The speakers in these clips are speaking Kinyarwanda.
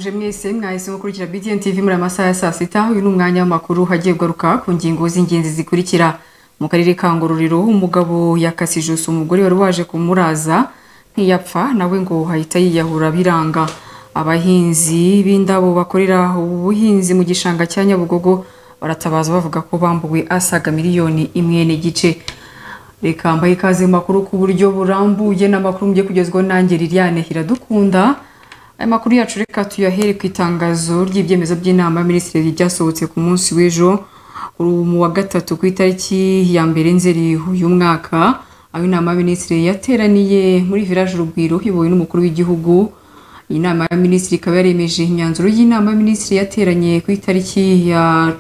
Ndabasuje mwese mwahise mukurikira BTN TV muri amasaha ya saa sita. Uyu ni umwanya w'amakuru hagiye kugaruka ku ngingo z'ingenzi zikurikira. Mu karere ka Ngororero umugabo yakase ijosi umugore wari waje kumuraza ntiyapfa nawe ngo hahita yiyahura biranga. Abahinzi b'indabo bakorera ubuhinzi mu gishanga cya Nyabugogo baratabaza bavuga ko bambuwe asaga miliyoni imwe n'igice. Reka mbaye ikaze mu makuru ku buryo burambuye n'amakuru mujye kugezwaho nanjye Liliane Hiradukunda. Aya makuru yacu reka tuyahere ku itangazo ry'ibyemezo by'inama y'Aminisitiri ryasohotse ku munsi w'ejo mu wa gatatu ku itariki ya mbere Nzeri uyu mwaka. Aho inama y'Aminisitiri yateraniye muri Village Urugwiro iyobowe n'umukuru w'igihugu. Inama y'Aminisitiri ikaba yaremeje imyanzuro y'inama y'Aminisitiri yateranye ku itariki ya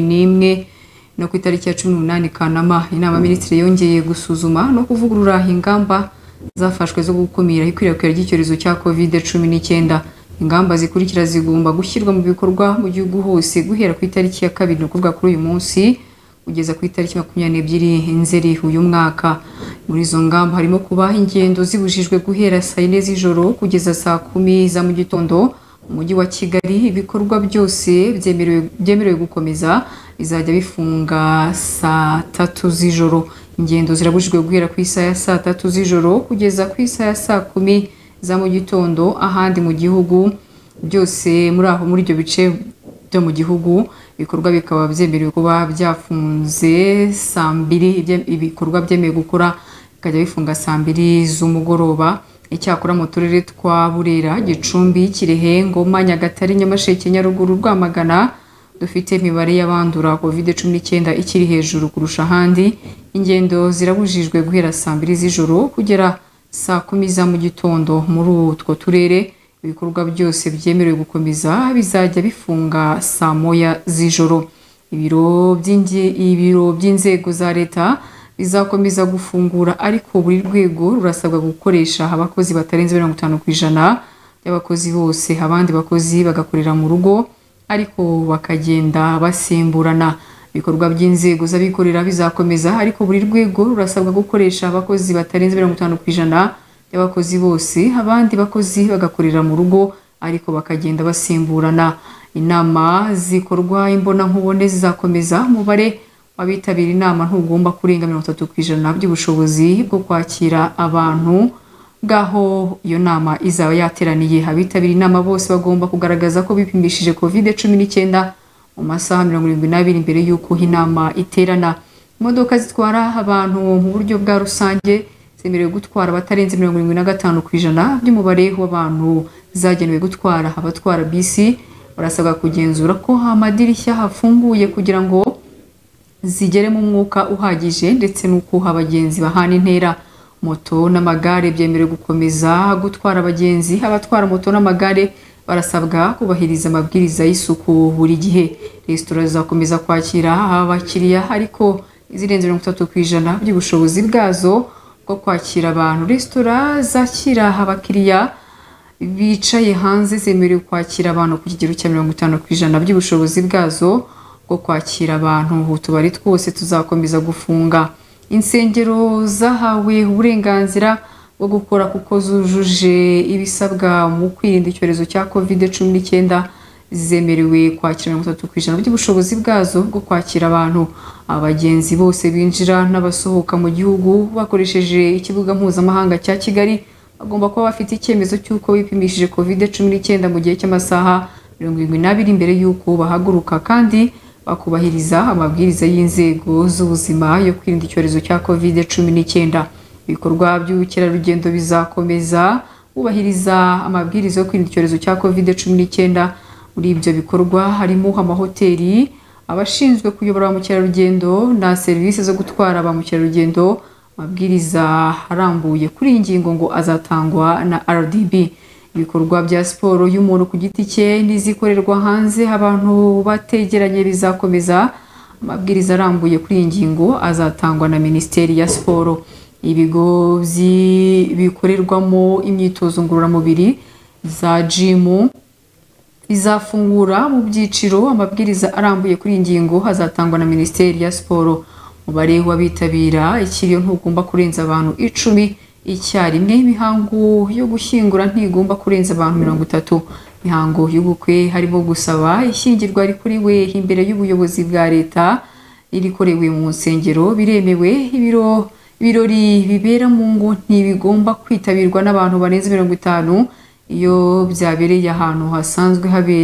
11 no ku itariki ya 18 Kanama. Inama y'Aminisitiri yongeye gusuzuma no kuvugurura ingamba zafashwe zo gukumira ikwirakwira ry'icyorezo cya COVID-19. Ingamba zikurikira zigomba gushyirwa mu bikorwa mu gihugu hose guhera ku itariki ya 2 kuvuga kuri uyu munsi kugeza ku itariki 22 Nzeri uyu mwaka. Muri izo ngamba harimo kuba ingendo zibujijwe guhera saa 4 z'ijoro kugeza saa 10 za mu gitondo. Umujyi wa Kigali ibikorwa byose byemerewe gukomeza bizajya bifunga saa 3 z'ijoro. Ingendo zirabujijwe guhera ku isaha ya saa 3 z'ijoro kugeza ku isaha ya saa 10 za mu gitondo. Ahandi mu gihugu byose muri ibyo bice byo mu gihugu ibikorwa bikaba byemerewe kuba byafunze saa 2. Ibikorwa byemewe gukora bikajya bifunga saa 2 z'umugoroba. Icyakora mu turere twa Burera, Gicumbi, Kirehe, Ngoma, Nyagatare, Nyamasheke, Nyaruguru, Rwamagana dufite imibare y'abandura COVID-19 ikiri hejuru kurusha ahandi. Ingendo zirabujijwe guhera saa 2 z'ijoro kugera saa 10 za mu gitondo. Muri utwo turere ibikorwa byose byemerewe gukomeza bizajya bifunga saa 1 z'ijoro. Ibiro by'inzego za leta bizakomeza gufungura ariko buri rwego rurasabwa gukoresha abakozi batarenze 50% y'abakozi bose. Abandi bakozi bagakorera mu rugo ariko bakagenda basimburana. Ibikorwa by'inzego z'abikorera bizakomeza ariko buri rwego rurasabwa gukoresha abakozi batarenze 50% y'abakozi bose. Abandi bakozi bagakorera mu rugo ariko bakagenda basimburana. Inama zikorwa imbona nkubone zizakomeza. Umubare abitabira inama ntugomba kurenga 30% by'ubushobozi bwo kwakira abantu gaho iyo nama izaba yateraniye. Abitabira inama bose bagomba kugaragaza ko bipimishije COVID-19 mu masaha 72 mbere y'uko inama iterana. Imodoka zitwara abantu mu buryo bwa rusange zemerewe gutwara batarenze 75% by'umubare w'abantu zagenewe gutwara. Abatwara bisi barasabwa kugenzura ko amadirishya hafunguye kugira ngo zigere mu mwuka uhagije ndetse n'uko abagenzi bahana intera. Moto n'amagare byemerewe gukomeza gutwara abagenzi. Abatwara moto n'amagare barasabwa kubahiriza amabwiriza y'isuku buri gihe. Resitora zizakomeza kwakira abakiriya ariko izirenze 30% by'ubushobozi bwazo bwo kwakira abantu. Resitora zakira abakiriya bicaye hanze zemerewe kwakira abantu ku kigero cya 50% by'ubushobozi bwazo bwo kwakira abantu. Utubari twose tuzakomeza gufunga. Insengero zahawe uburenganzira bwo gukora kuko zujuje ibisabwa mu kwirinda icyorezo cya COVID-19 zemerewe kwakira 30% by'ubushobozi bwazo bwo kwakira abantu. Abagenzi bose binjira n'abasohoka mu gihugu bakoresheje ikibuga mpuzamahanga cya Kigali bagomba kuba bafite icyemezo cy'uko bipimishije COVID-19 mu gihe cy'amasaha 72 mbere y'uko bahaguruka kandi bakubahiriza amabwiriza y'inzego z'ubuzima yo kwirinda icyorezo cya COVID-19. Ibikorwa by'ubukerarugendo bizakomeza kubahiriza amabwiriza yo kwirinda icyorezo cya COVID-19. Muri ibyo bikorwa harimo amahoteli, abashinzwe kuyobora ba mukerarugendo na serivisi zo gutwara ba mukerarugendo. Amabwiriza arambuye kuri iyi ngingo ngo azatangwa na RDB. Ibikorwa bya siporo y'umuntu ku giti cye n'izikorerwa hanze abantu bategeranye bizakomeza. Amabwiriza arambuye kuri iyi ngingo azatangwa na Minisiteri ya Siporo. Ibigo bikorerwamo imyitozo ngororamubiri za gym bizafungura mu byiciro. Amabwiriza arambuye kuri iyi ngingo azatangwa na Minisiteri ya Siporo. Umubare w'abitabira ikiriyo ntugomba kurenza abantu 10 icyarimwe. Imihango yo gushyingura ntigomba kurenza abantu 30. mihango y'ubukwe harimo gusaba ishyingirwa rikuriwe imbere y'ubuyobozi bwa leta irikorewe mu nsengero biremewe. Ibirori bibera mu ngo ntibigomba kwitabirwa n'abantu barenze 50 iyo byabereye ahantu hasanzwe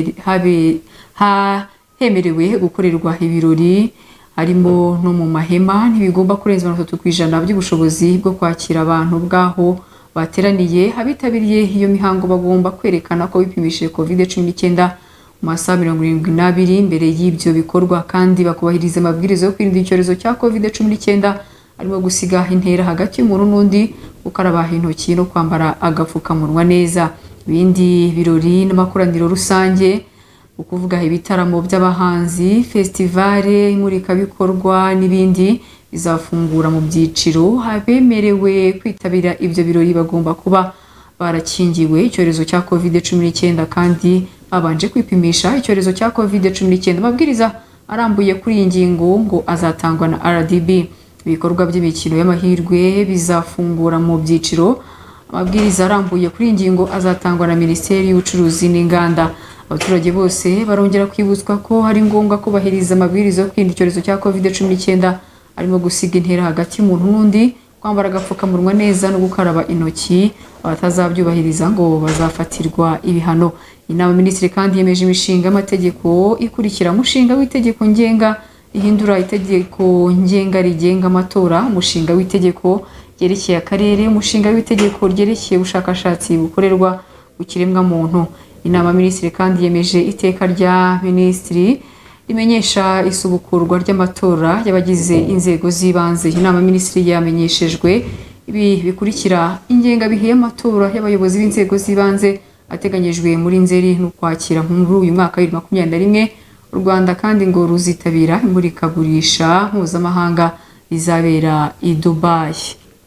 hemerewe gukorerwa ibirori harimo no mu mahema ntibigomba kurenza 30% by'ubushobozi bwo kwakira abantu bwaho bateraniye. Abitabiriye iyo mihango bagomba kwerekana ko bipimishije COVID-19 mu masaha 72 mbere y'ibyo bikorwa kandi bakubahiriza amabwiriza yo kwirinda icyorezo cya COVID-19 arimo gusiga intera hagati y'umuntu n'undi, gukaraba intoki no kwambara agapfukamunwa neza. Ibindi birori n'amakoraniro rusange ukuvuga ibitaramo by'abahanzi, festivale, imurikabikorwa n'ibindi bizafungura mu byiciro. Abemerewe kwitabira ibyo birori bagomba kuba barakingiwe icyorezo cya COVID-19 kandi babanje kwipimisha icyorezo cya COVID-19. Amabwiriza arambuye kuri iyi ngingo ngo azatangwa na RDB. Ibikorwa by'imikino y'amahirwe bizafungura mu byiciro. Amabwiriza arambuye kuri iyi ngingo azatangwa na Minisiteri y'Ubucuruzi n'Inganda. Abaturage bose barongera kwibutswa ko hari ngombwa kubahiriza amabwiriza yo kwirinda icyorezo cya COVID-19 arimo gusiga intera hagati y'umuntu n'undi, kwambara agapfukamunwa neza no gukaraba intoki. Abatazabyubahiriza ngo bazafatirwa ibihano. Inama Minisitiri kandi yemeje imishinga y'amategeko ikurikira: umushinga w'itegeko ngenga ihindura itegeko ngenga rigenga amatora, umushinga w'itegeko ryerekeye akarere, umushinga w'itegeko ryerekeye ubushakashatsi bukorerwa ku kiremwa muntu. Inama Minisitiri kandi yemeje iteka rya Minisitiri rimenyesha isubukurwa ry'amatora y'abagize inzego z'ibanze. Inama Minisitiri yamenyeshejwe ibi bikurikira: ingengabihe y'amatora y'abayobozi b'inzego z'ibanze ateganyijwe muri Nzeri n'Ukwakira muri uyu mwaka 2021. U Rwanda kandi ngo ruzitabira imurikagurisha mpuzamahanga rizabera i Dubai.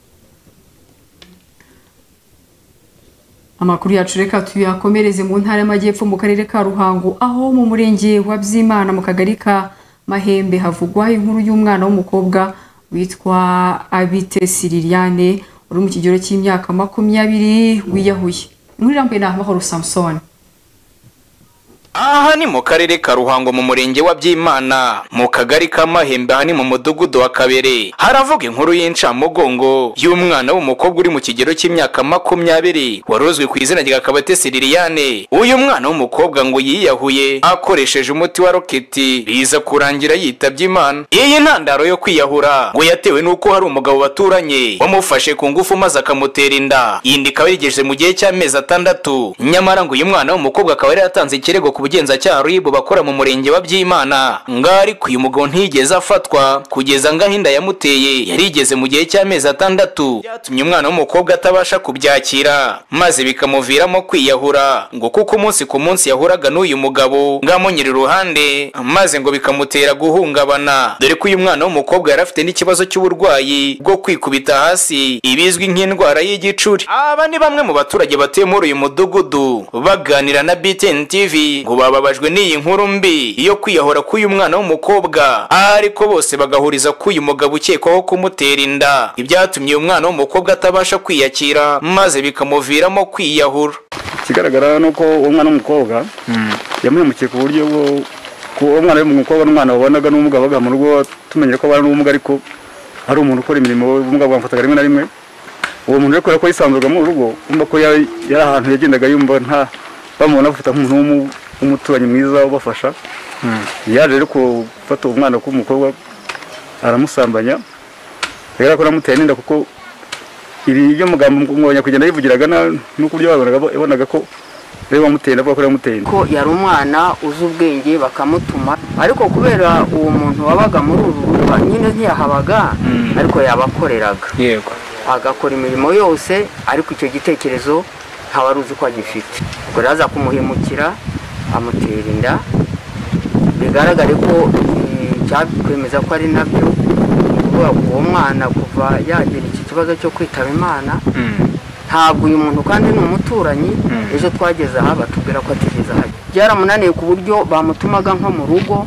Amakuru yacu reka tuyakomereze mu ntara y'Amajyepfo mu karere ka Ruhango, aho mu murenge wa Byimana mu kagari ka Mahembe havugwa inkuru y'umwana w'umukobwa witwa Abitesi Liliane uri mu kigero cy'imyaka 20 wiyahuye. Inkuru irambuye na Mahoro Samson. Aha ni mu karere ka Ruhango mu murenge wa Byimana mu kagari ka Mahembe hani mu mudugudu wa Kabere. Haravuga inkuru y'incamugongo y'umwana w'umukobwa uri mu kigero cy'imyaka 20 warozwe ku izina rya Kabatesi Liliane. Uyu mwana w'umukobwa ngo yiyahuye akoresheje umuti wa roketi biza kurangira yitabye Imana. Iyi ntandaro yo kwiyahura ngo yatewe nuko hari umugabo baturanye wamufashe ku ngufu maze akamutera inda. Yindi ikaba yigeze mu gihe cy'amezi 6. Nyamara ngo uyu mwana w'umukobwa akaba yari yatanze ikirego ku bugenzacyaha RIB bakora mu murenge wa Byimana. Ngari ku uyu mugabo ntigeze afatwa kugeza ngahinda yamuteye yarigeze mu gihe cy'amezi 6. Byatumye umwana w'umukobwa atabasha kubyakira maze bikamuviramo kwiyahura ngo kuko umunsi ku munsi yahuraga n'uyu mugabo ngamunyira iruhande maze ngo bikamutera guhungabana, dore ko uyu mwana w'umukobwa yari afite n'ikibazo cy'uburwayi bwo kwikubita hasi ibizwi nk'indwara y'igicuri. Aba ni bamwe mu baturage batuye muri uyu mudugudu baganira na BTN TV ngo bababajwe n'iyi nkuru mbi iyo kwiyahura k'uyu mwana w'umukobwa, ariko bose bagahuriza ko uyu mugabo ukekwaho kumutera inda ibyatumye uyu mwana w'umukobwa atabasha kwiyakira maze bikamuviramo kwiyahura. Kigaragara nuko uwo mwana w'umukobwa yamuhemukiye ku buryo uwo mwana w'umukobwa n'umwana wabonaga n'umugabo baga mu rugo tumenyere ko bari n'ubumuga, ariko ari umuntu ukora imirimo ubumuga bwamfataga rimwe na rimwe. Uwo muntu rero ko yisanzurwa mu rugo umva ko yari ahantu yagendaga yumva nta bamubona bafata nk'umuntu w'umuturanyi mwiza ubafasha. Yaje rero gufata umwana w'umukobwa aramusambanya, rero ko namuteye n'inda kuko iri ryo mugambo ngonya kugenda yivugiraga nuko buryo babonaga ko rero bamuteye ndavuga ko yamuteye ko yari umwana uzi ubwenge bakamutuma, ariko kubera uwo muntu wabaga muri uru rugo nyine ntiyahabaga ariko yabakoreraga, yego agakora imirimo yose, ariko icyo gitekerezo ntawari uzi ko agifite. Ubwo rero aza kumuhemukira amutera inda, bigaragare ko cyakwemeza ko ari nabyo. Uwo mwana kuva yagira iki kibazo cyo kwitaba Imana, ntabwo uyu muntu kandi ni umuturanyi. Ejo twageze aha batubwira ko atigeze aha, byaramunaniye ku buryo bamutumaga nko mu rugo,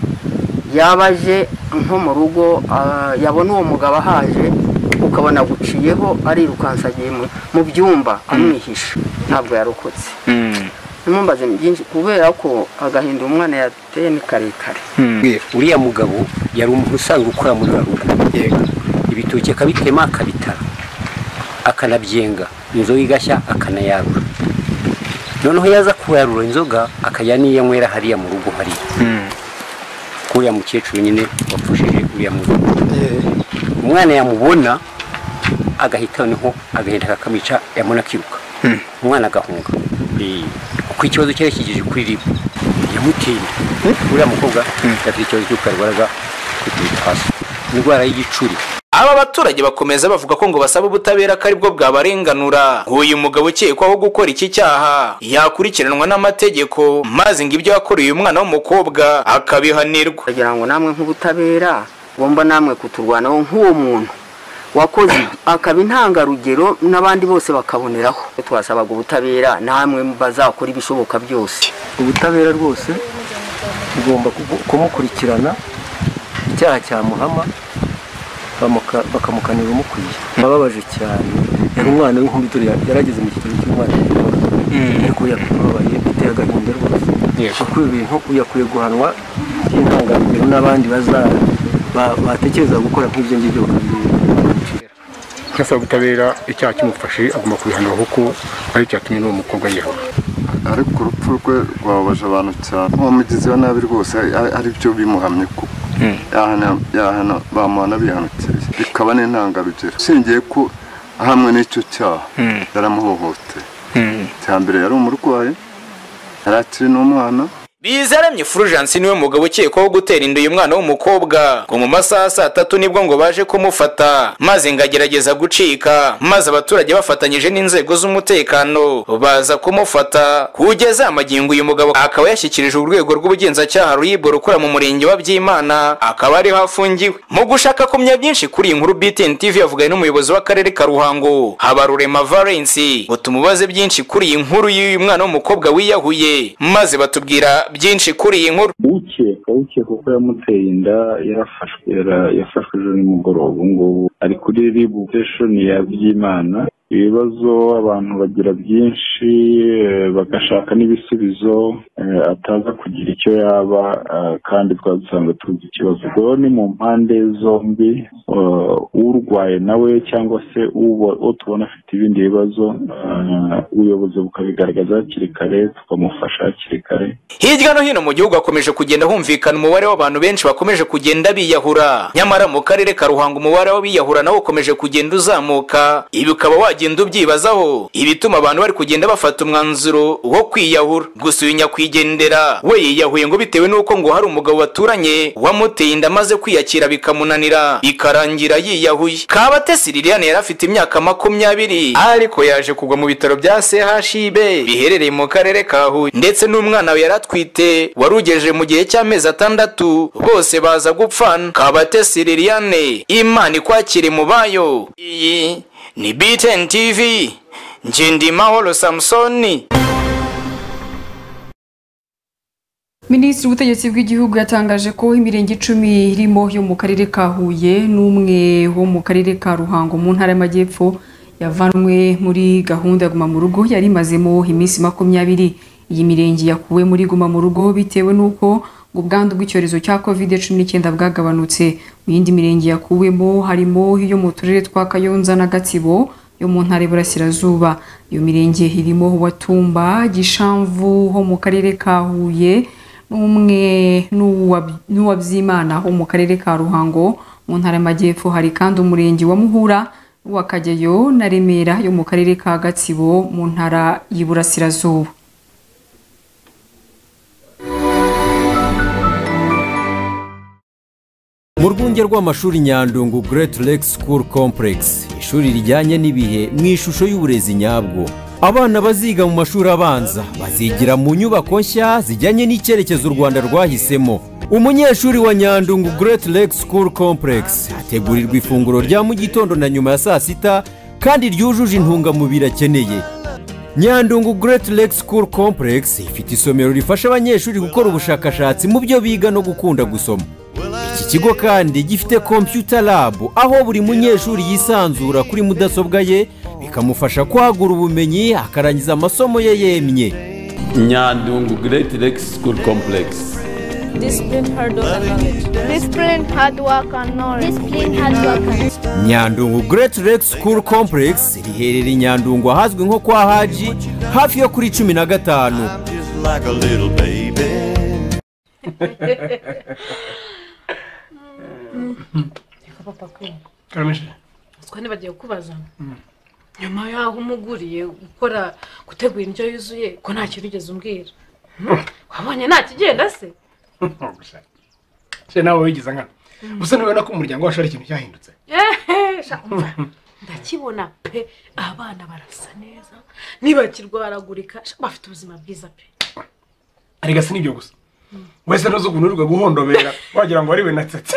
yabaje nko mu rugo yabona uwo mugabo ahaje ukabona guciyeho arirukansa agiye mu byumba amwihisha, ntabwo yarokotse. ntumbaze byinshi kubera ko agahinda umwana yateye ni karekare. Uriya mugabo yari umuntu usanzwe ukora muri rugo. Ibitoki akabitema akabitara akanabyenga inzoga igashya akanayarura. Noneho yaza kuyarura inzoga akajya niyanywera hariya mu rugo hariya. Kuriya mukecuru nyine wapfushije uriya mugabo. Umwana yamubona agahita noneho agahenda kakamica yamona kiruka. Umwana agahunga. Kuko ikibazo cyari kigejeje kuri ribu yamutinda. Uriya mukobwa yafite ikibazo cy'ukarwaraga kwitwita hasi. Indwara y'igicuri. Aba baturage bakomeza bavuga ko ngo basaba ubutabera kari bwo bwabarenganura. Uyu mugabo ukekwaho gukora iki cyaha yakurikiranwa n'amategeko maze ngo ibyo yakoreye uyu mwana w'umukobwa akabihanirwa. Kugira ngo namwe nk'ubutabera bomba namwe kuturwanaho nk'uwo muntu wakoze akaba intangarugero n'abandi bose bakaboneraho. Twasabaga ubutabera namwe bazakora ibishoboka byose. Ubutabera rwose ugomba kumukurikirana icyaha cya muhama bakamukanira umukwiye. Bababaje cyane. Yari umwana w'inkumi dore yarageze mu kigero cy'umwana. Ariko yakubabaye biteye agahinda rwose. Kuko ibintu uyakwiye guhanwa by'intangarugero n'abandi batekereza gukora nk'ibyo ngibyo bakabyirinda. Nkasaba ubutabera icyaha kimufashe agomba kubihanwa kuko ari cyatumye n'uwo mukobwa yihora. Ariko urupfu rwe rwababaje abantu cyane. Umugizi wa nabi rwose ari byo bimuhamye ko yahana bamuhana bihanukiriye bikaba n'intangarugero. Singiye ko hamwe n'icyo cyaha yaramuhohoteye. Cyambere yari umurwayi yarakiri n'umwana. Bizaremye Fulgence niwe mugabo ukekwaho gutera inda uyu mwana w'umukobwa ngo mu masaha 3 nibwo ngo baje kumufata maze ngagerageza gucika maze abaturage bafatanyije n'inzego z'umutekano baza kumufata kugeza amagingo uyu mugabo akaba yashyikirije urwego rw'ubugenzacyaha RIB rukora mu murenge wa Byimana akaba ari hafungiwe. Mu gushaka kumenya byinshi kuri iyi nkuru BTN TV yavuganye n'umuyobozi w'akarere ka Ruhango Habarurema Valence ngo tumubaze byinshi kuri iyi nkuru y'uyu mwana w'umukobwa wiyahuye maze batubwira byinshi kuri iyi nkuru. Ukeka kuko yamuteye inda yafashwe ejo nimugoroba ngubu ari kuri RIB station ya Byimana. Ibibazo abantu bagira byinshi bagashaka n'ibisubizo ataza kugira icyo yaba kandi twadusanzwe tuzi ikibazo. Ubwo ni mu mpande zombi urwaye nawe cyangwa se uwo tubona afite ibindi bibazo ubuyobozi bukabigaragaza hakiri kare tukamufasha hakiri kare. Hirya no hino mu gihugu hakomeje kugenda humvikana umubare w'abantu benshi bakomeje kugenda biyahura. Nyamara mu karere ka Ruhango umubare w'abiyahura nawo ukomeje kugenda uzamuka. Ibi ukaba wagenda ubyibazaho ibituma abantu bari kugenda bafata umwanzuro wo kwiyahura. Gusa uyu nyakwigendera we yiyahuye ngo bitewe n'uko ngo hari umugabo baturanye wamuteye inda maze kwiyakira bikamunanira bikarangira yiyahuye. Kabatesi Liliane yari afite imyaka 20 ariko yaje kugwa mu bitaro bya CHIB biherereye mu karere ka Huye ndetse n'umwana we yaratwite warugeje mu gihe cy'amezi 6 bose baza gupfana. Kabatesi Liliane Imana ikwakire mu bayo. Iyi ni BTN TV Njendi Mahoro Samsoni. Minisitiri w'ubutegetsi bw'igihugu yatangaje ko imirenge 10 irimo yo mu karere ka Huye n'umwe wo mu karere ka Ruhango mu ntara y'Amajyepfo yavanwe muri gahunda Guma mu Rugo yari mazemo iminsi 20. Iyi mirenge yakuwe muri Guma mu Rugo bitewe n'uko ubwandu bw'icyorezo cya COVID-19 bwagabanutse. Mu yindi mirenge yakuwemo harimo iyo mu turere twa Kayonza na Gatsibo yo mu ntara y'Iburasirazuba. Iyo mirenge irimo Watumba, Gishamvu ho mu karere ka Huye n'umwe n'uwa Byimana ho mu karere ka Ruhango mu ntara y'Amajyepfo. Hari kandi umurenge wa Muhura n'uwa Kageyo na Remera yo mu karere ka Gatsibo mu ntara y'Iburasirazuba. Mu rwunge rw'amashuri Nyandungu Great Lake School Complex, ishuri rijyanye n'ibihe mu ishusho y'uburezi nyabwo. Abana baziga mu mashuri abanza bazigira mu nyubako nshya zijyanye n'icyerekezo u Rwanda rwahisemo. Umunyeshuri wa Nyandungu Great Lake School Complex ategurirwa ifunguro rya mu gitondo na nyuma ya saa sita kandi ryujuje intungamubiri akeneye. Nyandungu Great Lake School Complex ifite isomero rifasha abanyeshuri gukora ubushakashatsi mu byo biga no gukunda gusoma. Iki kigo kandi gifite computer lab aho buri munyeshuri yisanzura kuri mudasobwa ye bikamufasha kwagura ubumenyi akarangiza amasomo ye yemye. Nyandungu Great Lakes School Complex. Discipline, hard work and knowledge. Discipline, hard work and knowledge. Discipline, hard work and Nyandungu Great Lakes School Complex riherereye Nyandungu ahazwi nko kwa Haji hafi yo kuri 15. Like a little baby. Papa kwe. Kamishe. Twani bagiye kubaza. Nyuma yaho umuguriye gukora gutegura indyo yuzuye ko nta kintu ugeze umbwira. Wabonye nta kigenda se? Se nawe wigiza nkana. Gusa nubona ko umuryango wacu ari ikintu cyahindutse. Shakumva. Ndakibona pe abana barasa neza. Niba kirwaragurika bafite ubuzima bwiza pe. Arega se nibyo gusa. Wese nozo kunurwa guhondobera wagira ngo ari we natsetse.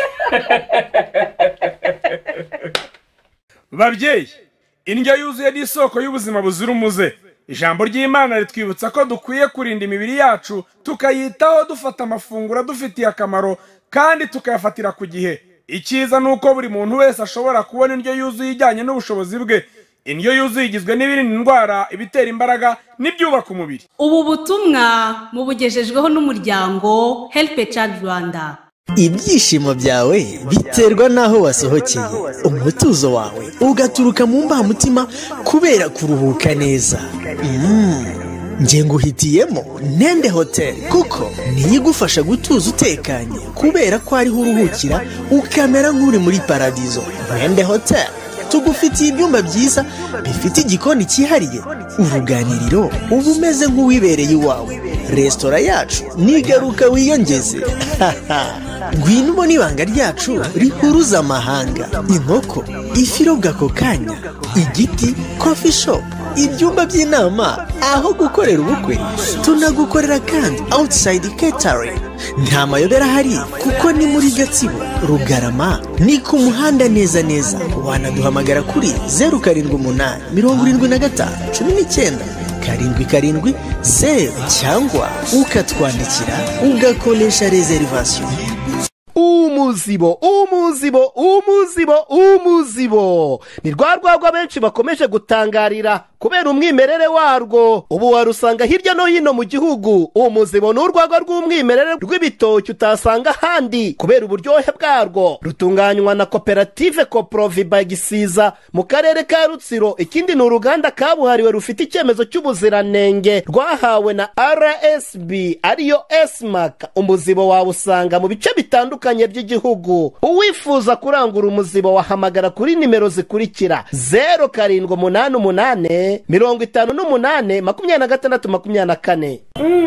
Babyeyi, indyo yuzuye ni isoko y'ubuzima buzira umuze. Ijambo ry'Imana ritwibutsa ko dukwiye kurinda imibiri yacu tukayitaho dufata amafunguro dufitiye akamaro kandi tukayafatira ku gihe. Icyiza nuko buri muntu wese ashobora kubona indyo yuzuye ijyanye n'ubushobozi bwe. Indyo yuzuye igizwe n'ibirinda indwara, ibitera imbaraga n'ibyubaka umubiri. Ubu butumwa mubugejejweho n'umuryango Help a Child Rwanda. Ibyishimo byawe biterwa naho wasohokeye, umutuzo wawe ugaturuka mu mbamutima kubera kuruhuka neza. Nje nguhitiyemo Nende Hotel kuko niyigufasha gutuza utekanye kubera ko ari uruhukira ukamera nk'uri muri paradizo. Nende Hotel tugufitiye ibyumba byiza bifite igikoni cyihariye, uruganiriro uba umeze nk'uwibereye iwawe. Restaurant yacu nigaruka wiyongeze. Ngwino ubona ibanga ryacu rihuruza amahanga. Inkoko ifirobwa ako kanya, igiti, coffee shop, ibyumba by'inama, aho gukorera ubukwe. Tunagukorera kandi outside catering. Nta mayobera hari kuko ni muri Gatsibo, Rugarama, ni ku muhanda neza neza. Wanaduhamagara kuri 078 75 19 7 cyangwa ukatwandikira ugakoresha reservation. Umuzibo ni rwagwa benshi bakomeje gutangarira kubera umwimerere warwo. Ubu warusanga hirya no hino mu gihugu. Umuzibo ni urwagwa rw'umwimerere rw'ibitoki utasanga handi kubera uburyohe bwarwo. Rutunganywa na koperative Coproviba Gisiza mu karere ka Rutsiro. Ikindi ni uruganda kabuhariwe rufite icyemezo cy'ubuziranenge rwahawe na RSB ariyo SMAC. Umuzibo wawusanga mu bice bitandukanye by'igihugu. Uwifuza kurangura umuzibo wahamagara kuri nimero zikurikira 0788 58 26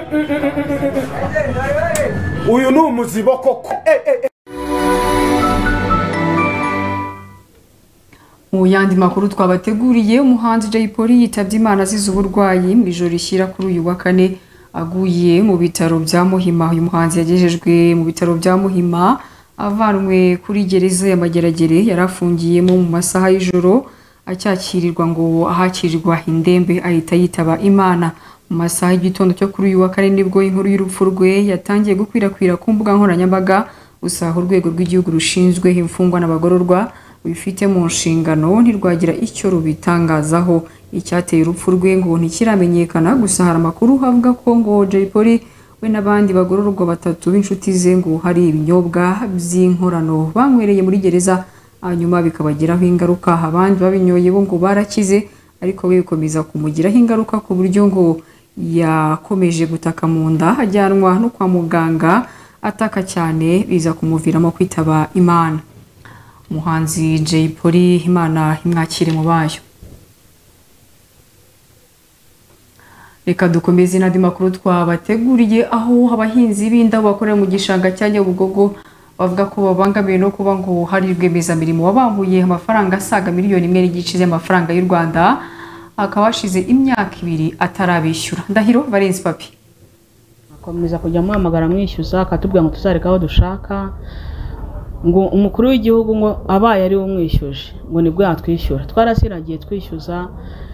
Uyu ni umuzibo koko. Mu yandi makuru twabateguriye, umuhanzi Jay Polly yitabye Imana azize uburwayi mu ijoro rishyira kuri uyu wa kane aguye mu bitaro bya Muhima. Uyu muhanzi yagejejwe mu bitaro bya Muhima avanwe kuri gereza ya Mageragere yarafungiyemo mu masaha y'ijoro acyakirirwa ngo ahakirirwa indembe ahita yitaba Imana. Mu masaha y'igitondo cyo kuri uyu wa kane nibwo inkuru y'urupfu rwe yatangiye gukwirakwira ku mbuga nkoranyambaga. Gusa urwego rw'igihugu rushinzwe imfungwa n'abagororwa bifite mu nshingano ntirwagira icyo rubitangazaho. Icyateye urupfu rwe ngo ntikiramenyekana, gusa hari amakuru avuga ko ngo Jay Polly we n'abandi bagororwa batatu b'inshuti ze ngo hari ibinyobwa by'inkorano banywereye muri gereza hanyuma bikabagiraho ingaruka. Abandi babinyoye bo ngo barakize, ariko we bikomeza kumugiraho ingaruka ku buryo ngo yakomeje gutaka mu nda, ajyanwa no kwa muganga ataka cyane, biza kumuviramo kwitaba Imana. Umuhanzi Jay Polly, Imana imwakire mu bayo. Reka dukomeze n'andi makuru twabateguriye, aho abahinzi b'indabo bakorera mu gishanga cya Nyabugogo bavuga ko babangamiwe no kuba ngo hari rwiyemezamirimo wabambuye amafaranga asaga miliyoni 1.5 y'amafaranga y'u Rwanda, akaba hashize imyaka 2 atarabishyura. Ndahiro Valence Papi akomeza kujya muhamagara mwishyuza akatubwira ngo tuzareka aho dushaka, ngo umukuru w'igihugu ngo abaye ari umwishyuje ngo nibwo yatwishyura. Twarasiragiye twishyuza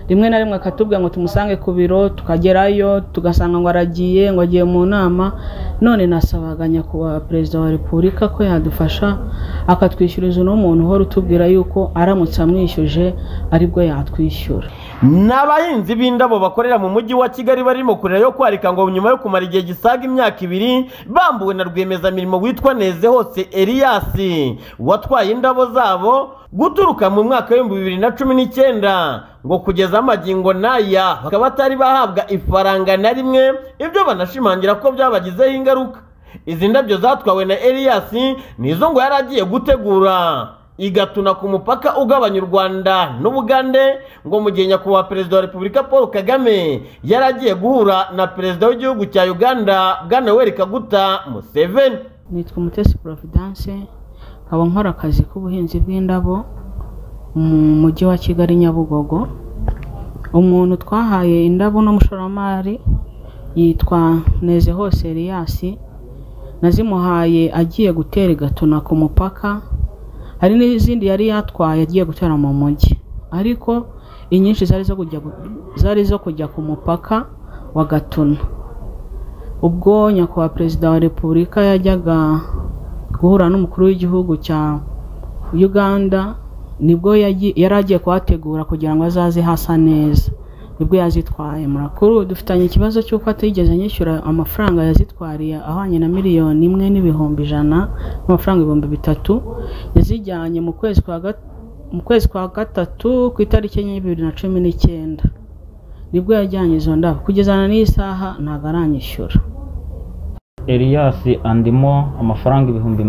rimwe na rimwe akatubwira ngo tumusange ku biro tukagerayo tugasanga ngo aragiye ngo agiye mu nama. None nasabaga nyakubahwa perezida wa repubulika ko yadufasha akatwishyuriza uno muntu uhora utubwira yuko aramutse amwishyuje aribwo yatwishyura. N'abahinzi b'indabo bakorera mu mujyi wa Kigali barimo kurira yo kwarika ngo nyuma yo kumara igihe gisaga imyaka 2 bambuwe na rwiyemezamirimo witwa Nezehose Elias watwaye indabo zabo guturuka mu mwaka wa 2019 ngo kugeza amagingo naya bakaba batari bahabwa ifaranga na rimwe, ibyo banashimangira ko byabagizeho ingaruka. Izi ndabyo zatwawe na Elias nizo ngo yaragiye gutegura igatuna ku mupaka ugabanya u Rwanda n'Ubugande, ngo mu gihe nyakubahwa perezida wa Repubulika Paul Kagame yaragiye guhura na perezida w'igihugu cya Uganda Bwana Yoweri Kaguta Museveni. Nitwa Mutesi Providence, nkaba nkora akazi k'ubuhinzi bw'indabo mu mujyi wa Kigali Nyabugogo. Umuntu twahaye indabo n'umushoramari yitwa Nezehose Elias, nazimuhaye agiye gutera igatuna ku mupaka. Hari n'izindi yari yatwaye agiye gutera mu mujyi, ariko inyinshi zari zo kujya ku mupaka wa Gatuna. Ubwo nyakubahwa perezida wa repubulika yajyaga guhura n'umukuru w'igihugu cya Uganda, nibwo yari agiye kuhategura kugira ngo azaze hasa neza, nibwo yazitwaye. Murakuru dufitanye ikibazo cy'uko atigeze nyishyura amafaranga yazitwariye ahwanye na miliyoni 1,100,000 n'amafaranga 3,000 yazijyanye mu kwezi kwa gatatu ku itariki 2019. Nibwo yajyanye izo ndabo, kugezana n'isaha ntago aranyishyura. Elias andimo amafaranga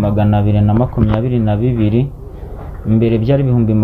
222,022, mbere byari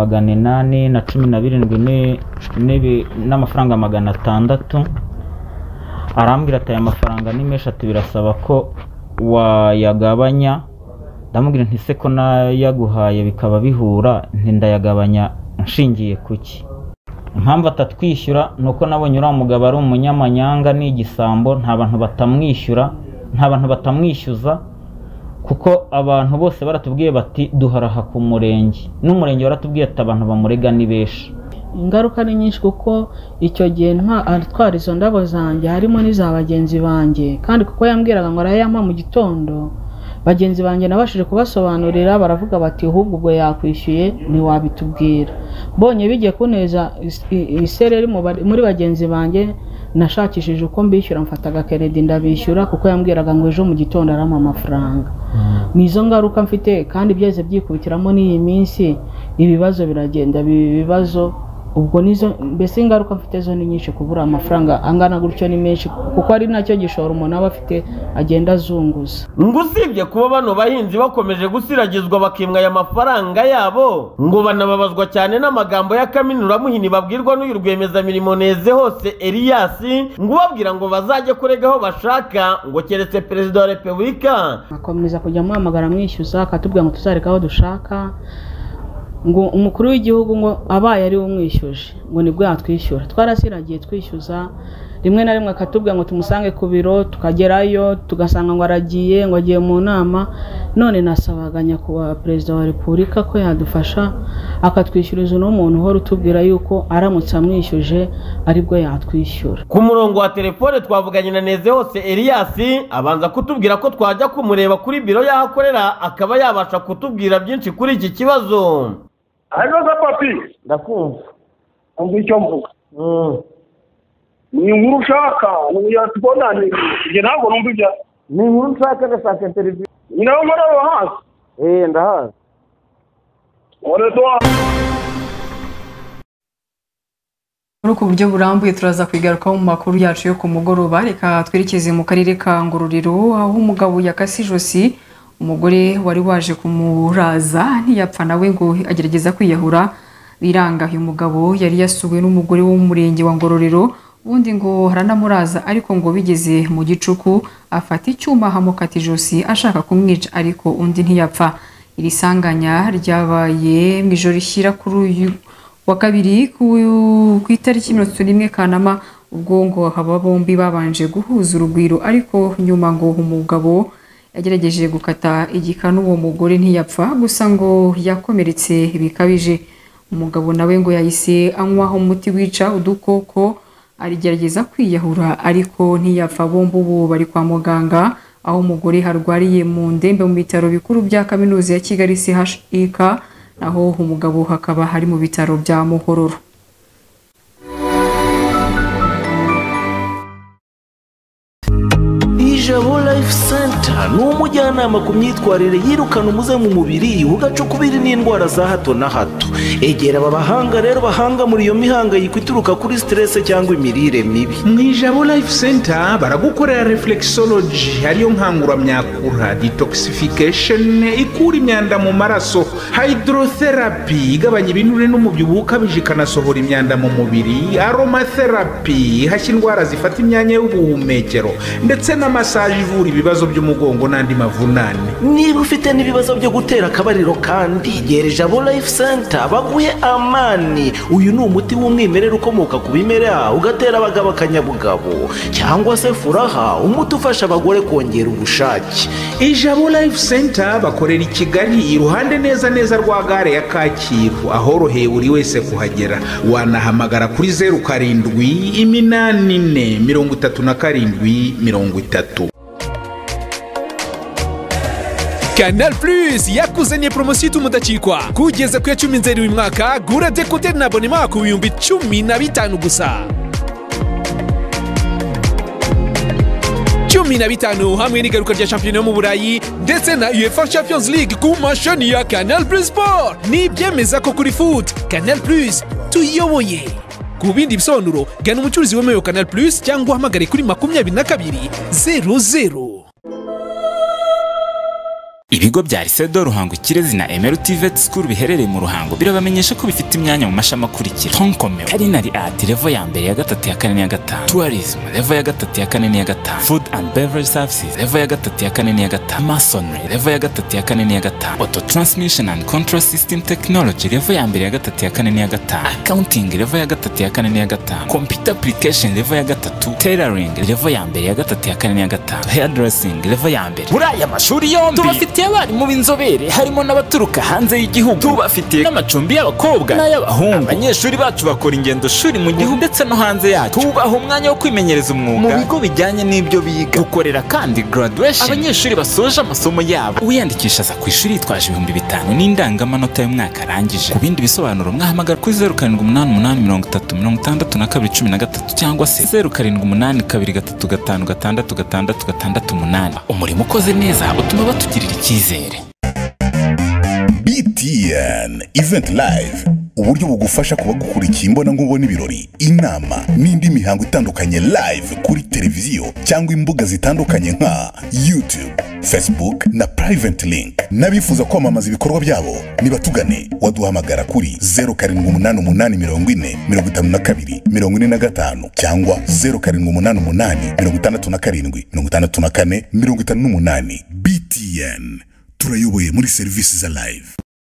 817 n'amafaranga 600. Arambwira ati aya mafaranga ni menshi, ati birasaba ko wayagabanya. Ndamubwira nti se ko nayaguhaye bikaba bihura, nti ndayagabanya nshingiye kuki? Impamvu atatwishyura nuko nabonye uriya mugabo ari umunyamanyanga n'igisambo, nta bantu batamwishyura, nta bantu batamwishyuza, kuko abantu bose baratubwiye bati duharaha ku murenge, n'umurenge baratubwiye ati abantu bamurega ni benshi. Ingaruka ni nyinshi kuko icyo gihe atwara izo ndabo zanjye harimo n'iza bagenzi banjye, kandi kuko yambwiraga ngo arayampa mu gitondo, bagenzi banjye nabashije kubasobanurira baravuga bati ahubwo ubwo yakwishyuye ntiwabitubwira. Mbonye bigiye kuneza isereri muri bagenzi banjye, nashakishije uko mbishyura, mfata agakeredi ndabishyura kuko yambwiraga ngo ejo mu gitondo arama amafaranga. Nizo ngaruka mfite, kandi byeze byikubitiramo n'iyi minsi ibibazo biragenda bibazo. Ubwo nizo mbese ingaruka mfite zo ni nyinshi, kubura amafaranga angana gutyo ni menshi, kuko ari nacyo gishoro umuntu aba afite agenda azunguza. Ngo usibye kuba bano bahinzi bakomeje gusiragizwa bakimwa aya mafaranga yabo, ngo banababazwa cyane n'amagambo ya kaminuramuhini babwirwa n'uyu rwiyemezamirimo Nezehose Elias, ngo babwira ngo bazajye kuregaho bashaka, ngo keretse perezida wa repubulika akomeza kujya muhamagara mwishyuza, akatubwira ngo tuzarekaho dushaka, ngo umukuru w'igihugu ngo abaye ari umwishyuje ngo nibwo yatwishyura. Twarasiragiye twishyuza, rimwe na rimwe akatubwira ngo tumusange ku biro tukagerayo tugasanga ngo aragiye ngo agiye mu nama. None nasabaga nyakubahwa perezida wa repubulika ko yadufasha akatwishyuriza uno muntu uhora utubwira yuko aramutse amwishyuje aribwo yatwishyura. Ku murongo wa telefone twavuganye na Nezehose Elias, abanza kutubwira ko twajya kumureba kuri biro yahakorera akaba yabasha kutubwira byinshi kuri iki kibazo. Hanoza papi, ndakumva. Umva icyo mvuga. Ni inkuru ushaka, tubonane. Njye ntabwo numva ibya. Ni inkuru ushaka ndashaka interview. Ni nawe muri abo hasi. Ndahazi. Muri ubu buryo burambuye turaza kwigarukaho mu makuru yacu yo ku mugoroba. Reka twerekeze mu karere ka Ngororero, aho umugabo yakase ijosi umugore wari waje kumuraza, ntiyapfa nawe ngo agerageza kwiyahura biranga. Uyu mugabo yari yasuwe n'umugore wo mu murenge wa Ngororero, ubundi ngo haranamuraza, ariko ngo bigeze mu gicuku afata icyuma hamukata ijosi ashaka kumwica, ariko undi ntiyapfa. Iri sanganya ryabaye mu ijoro rishyira kuri uyu wa kabiri ku itariki 31 Kanama, ubwo ngo aba bombi babanje guhuza urugwiro, ariko nyuma ngo umugabo yagerageje gukata igikanu uwo mugore ntiyapfa, gusa ngo yakomeretse bikabije. umugabo nawe ngo yahise anywaho umuti wica udukoko arigerageza kwiyahura ariko ntiyapfa. Bombi ubu bari kwa muganga aho umugore harwariye mu ndembe mu bitaro bikuru bya kaminuza ya Kigali CHUK, naho umugabo hakaba hari mu bitaro bya Muhororo. Ijabo Life Center ni umujyanama ku myitwarire yirukana umuze mu mubiri ugacukubiri n'indwara za hato na hato. Egera aba bahanga rero bahanga muri iyo mihangayiko ituruka kuri stress cyangwa imirire mibi. Mu Ijabo Life Center baragukorera reflexology ariyo nkanguramyakura, detoxification ikura imyanda mu maraso, hydrotherapy igabanya ibinure n'umubyibuho ukabije ikanasohora imyanda mu mubiri, aromatherapy ihashya indwara zifata imyanya y'ubuhumekero, ndetse na massage ivura ibibazo by'umugongo n'andi mavunane. Niba ufite n'ibibazo byo gutera akabariro kandi gera Ijabo Life Center baguhe amani. Uyu ni umuti w'umwimerere ukomoka ku bimera ugatera abagabo akanyabugabo, cyangwa se furaha umuti ufasha abagore kongera ubushake. Ijabo Life Center bakorera i Kigali iruhande neza rwa gare ya Kacyiru, ahoroheye buri wese kuhagera. Wanahamagara kuri 0784377030. Canal Plus yakuzaniye promosiyo ituma udacikwa. Kugeza ku ya 10 uyu mwaka gura decoder na abonema ku bihumbi 15 gusa. 15 hamwe n'igaruka rya shampiyona yo mu Burayi ndetse na UEFA Champions League ku mashani ya Canal Plus Sport. Ni byemeza ko kuri foot Canal Plus tuyoboye. Ku bindi bisobanuro gana umucuruzi wemewe Canal Plus cyangwa uhamagare kuri 2200. Ibigo bya Risedo Ruhango Kirezi na Emeru TVET School biherereye mu Ruhango birabamenyesha ko bifite imyanya mu mashami akurikira: Tonkomeo, Culinary Art level ya mbere ya gatatu ya kane ya gatanu, Tourism level ya gatatu ya kane ya gatanu, Food and Beverage Services level ya gatatu ya kane ya gatanu, Masonry level ya gatatu ya kane ya gatanu, Auto Transmission and Control System Technology level ya mbere ya gatatu ya kane ya gatanu, Accounting level ya gatatu ya kane ya gatanu, Computer Application level ya gatatu, Tailoring level ya mbere ya gatatu ya kane ya gatanu, Hairdressing level ya mbere. Muri aya mashuri yombi tubafite abarimu b'inzobere harimo n'abaturuka hanze y'igihugu. Tubafitiye n'amacumbi y'abakobwa n'ay'abahungu. Abanyeshuri bacu bakora ingendo shuri mu gihugu ndetse no hanze yacu. Tubaha umwanya wo kwimenyereza umwuga mu bigo bijyanye n'ibyo biga. Dukorera kandi graduation abanyeshuri basoje amasomo yabo. Uwiyandikisha za ku ishuri yitwaje 5,000 n'indangamanota y'umwaka arangije. Ku bindi bisobanuro mwahamagara kuri 0788366213 cyangwa se 0788235668. Umurimo ukoze neza utuma batugirira icyizere. BTN Event Live, uburyo bugufasha kuba gukurikiye imbona nkubona ibirori, inama n'indi mihango itandukanye live kuri televiziyo cyangwa imbuga zitandukanye nka YouTube, Facebook na Private Link. Nabifuza kwamamaza ibikorwa byabo nibatugane, waduhamagara kuri 0788405245 cyangwa 0788567458. BTN, turayoboye muri serivisi za live.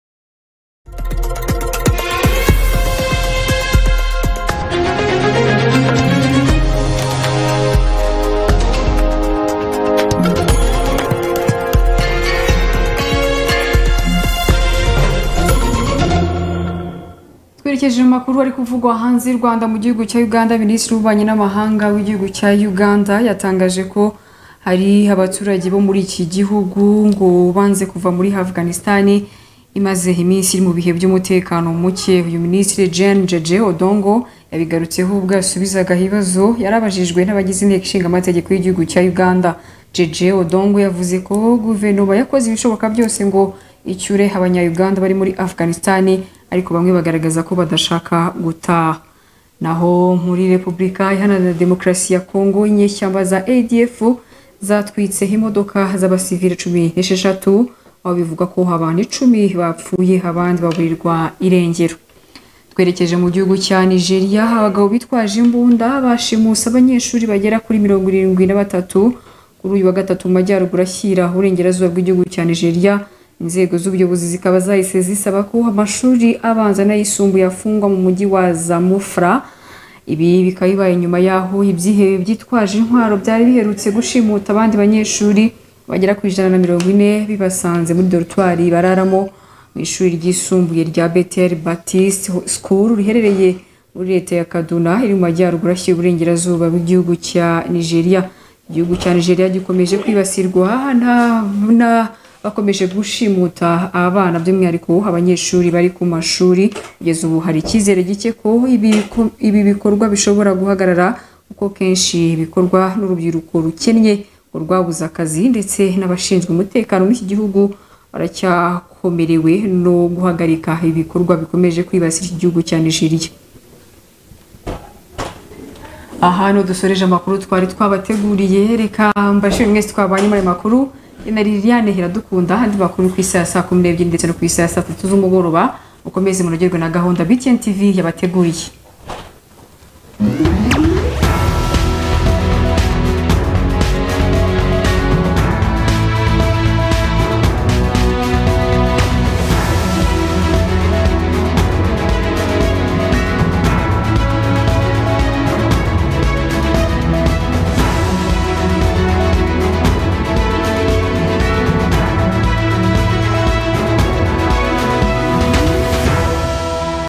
Twerekeje mu makuru ari kuvugwa hanze y'u Rwanda. Mu gihugu cya Uganda, Minisitiri w'Ububanyi n'Amahanga w'igihugu cya Uganda yatangaje ko hari abaturage bo muri iki gihugu ngo banze kuva muri Afghanistan imaze iminsi mu bihe by'umutekano muke. Uyu Minisitiri Jeje Odongo yabigarutseho ubwo yasubizaga ibibazo yarabajijwe n'abagize inteko ishinga amategeko y'igihugu cya Uganda. Jeje Odongo yavuze ko guverinoma yakoze ibishoboka byose ngo icyure abanya-Uganda bari muri Afghanistan, ariko bamwe bagaragaza ko badashaka gutaha. Naho muri Repubulika Iharanira Demokarasi ya Kongo, inyeshyamba za ADF zatwitse imodoka z'abasivile 16, aho bivuga ko abantu 10 bapfuye abandi baburirwa irengero. Twerekeje mu gihugu cya Nigeria, abagabo bitwaje imbunda bashimusa abanyeshuri bagera kuri 73 kuri uyu wa gatatu mu majyaruguru ashyira uburengerazuba bw'igihugu cya Nigeria. Inzego z'ubuyobozi zikaba zahise zisaba ko amashuri abanza n'ayisumbuye afungwa mu mujyi wa Zamfara. Ibi bikaba bibaye nyuma yaho ibyihebe byitwaje intwaro byari biherutse gushimuta abandi banyeshuri bagera ku 140 bibasanze muri dortoir bararamo mu ishuri ryisumbuye rya Bethel Baptist School riherereye muri leta ya Kaduna iri mu majyaruguru ashyira uburengerazuba bw'igihugu cya Nigeria. Igihugu cya Nigeria gikomeje kwibasirwa bakomeje gushimuta abana by'umwihariko abanyeshuri bari ku mashuri. Kugeza ubu hari icyizere gike ko ibi bikorwa bishobora guhagarara kuko kenshi bikorwa n'urubyiruko rukennye rwabuze akazi ndetse n'abashinzwe umutekano muri iki gihugu baracyakomerewe no guhagarika ibikorwa bikomeje kwibasira igihugu cya Nigeria. Aha dusoreje amakuru twari twabateguriye, reka mbashimire mwese twabanye muri makuru. Na Liliane Iradukunda handi makuru ku isaha saa 12 ndetse no ku isaha saa 3 z'umugoroba. Ukomeze munogerwe na gahunda BTN TV yabateguriye.